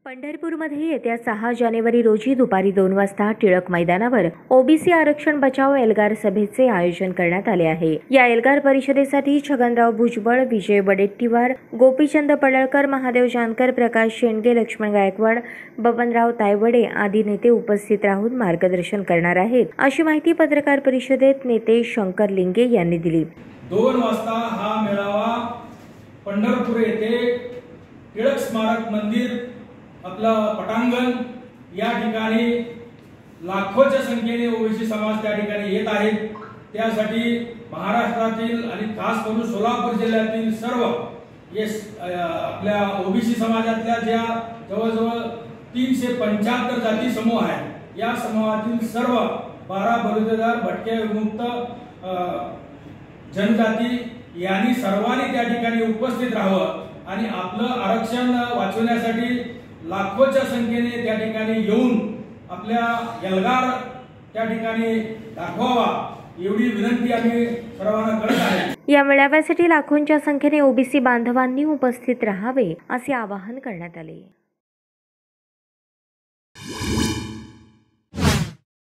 पंढरपूरमध्ये येत्या 6 जानेवारी रोजी दुपारी 2 वाजता टिळक मैदानावर ओबीसी आरक्षण बचाव एल्गार सभेचे आयोजन करण्यात आले आहे। या एल्गार परिषदेसाठी छगनराव भुजबळ, विजय वडेट्टीवार, गोपीचंद पडळकर, महादेव जानकर, प्रकाश शेंडगे, लक्ष्मण गायकवाड, बबनराव तायवडे आदी नेते उपस्थित राहून मार्गदर्शन करणार आहेत, अशी माहिती पत्रकार परिषदेत नेते शंकर लिंगे यांनी दिली। 2 वाजता हा मेळावा पंढरपूर येथे टिळक स्मारक मंदिर आपलं पटांगण या ठिकाणी लाखोच्या संख्येने ओबीसी समाज त्या ठिकाणी येत आहेत। त्यासाठी महाराष्ट्रातील आणि खास करून सोलापूर जिल्ह्यातील सर्व आपल्या ओबीसी समाजातल्या ज्या जवळजवळ 375 जाती समूह आहेत, या समूहातील सर्व 12 बलुतेदार, भटक्या, विमुक्त जनजाती यांनी सर्वांनी त्या ठिकाणी उपस्थित राहावं आणि आपलं आरक्षण वाचवण्यासाठी लाखोच्या संख्येने त्या ठिकाणी येऊन आपल्या एल्गार त्या ठिकाणी दाखवावा, एवढी विनंती आम्ही सर्वांना करत आहे। या मेळाव्यासाठी लाखोंच्या संख्येने ओबीसी बांधवांनी उपस्थित राहावे असे आवाहन करण्यात आले।